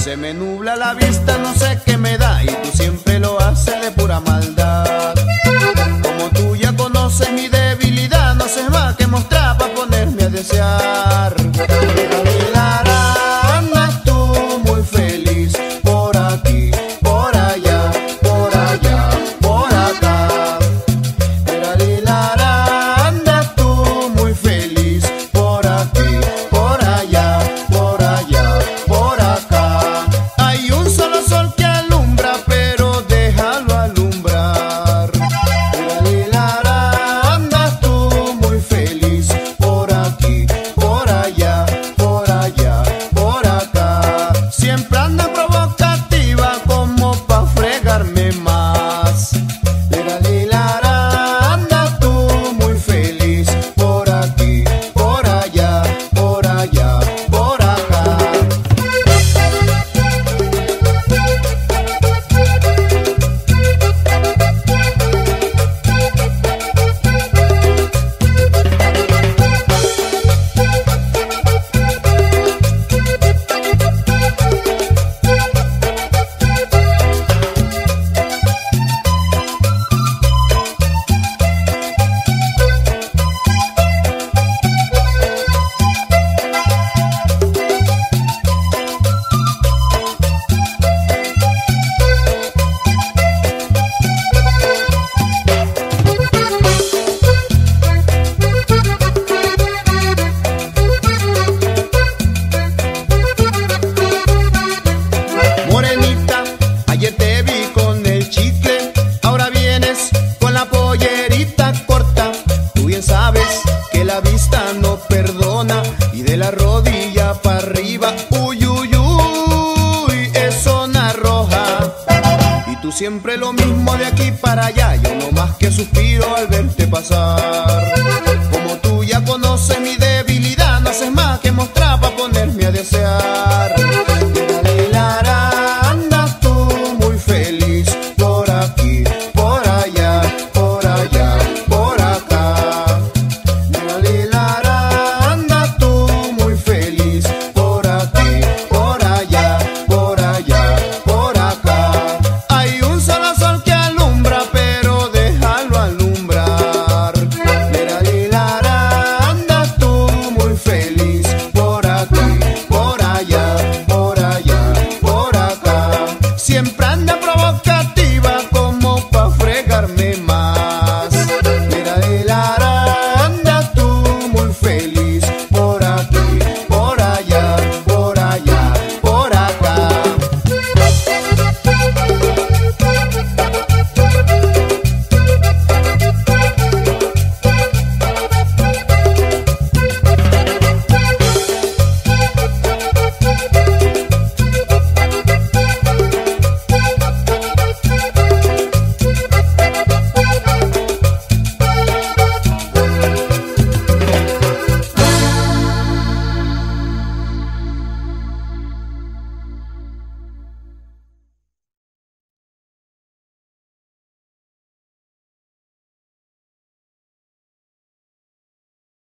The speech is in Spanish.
Se me nubla la vista, no sé qué me da, y tú siempre lo haces de pura maldad. Como tú ya conoces mi debilidad, no sé más que mostrar para ponerme a desear. Andas tú muy feliz por aquí, por allá, por allá, por acá. Andas tú muy feliz por aquí, por allá, por allá, por acá. Hay un solo sol que alumbra, pero déjalo alumbrar. Andas tú muy feliz por aquí, por allá, por allá, por acá. Siempre anda provocativa como pa' fregarme más. Andas tú muy feliz por aquí, por allá, por allá, por acá. Morenita, ayer te vi con el chicle, ahora vienes con la pollerita corta. Tú bien sabes que la vista no perdona, y de la rodilla para arriba, uy, uy, uy, es zona roja. Y tú siempre lo mismo de aquí para allá, yo no más que suspiro al verte pasar. Como tú ya conoces mi debilidad, no haces más que mostrar para ponerme a desear.